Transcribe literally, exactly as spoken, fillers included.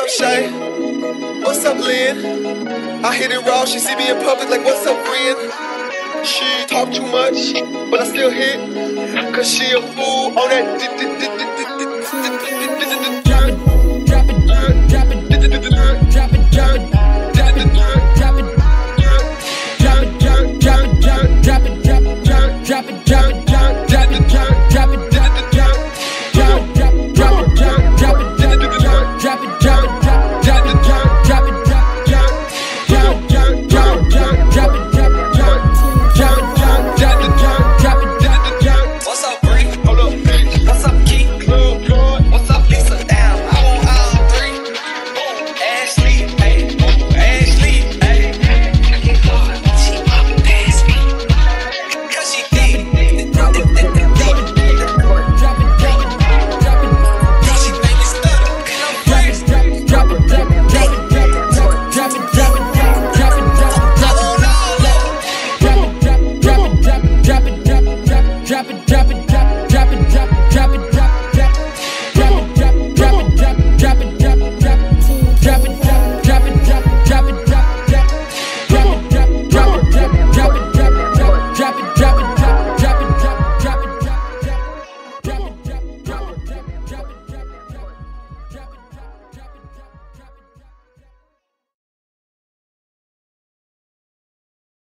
up, Shay? What's up, Lynn? I hit it raw, she see me in public like, what's up, friend? She talk too much, but I still hit, cause she a fool on that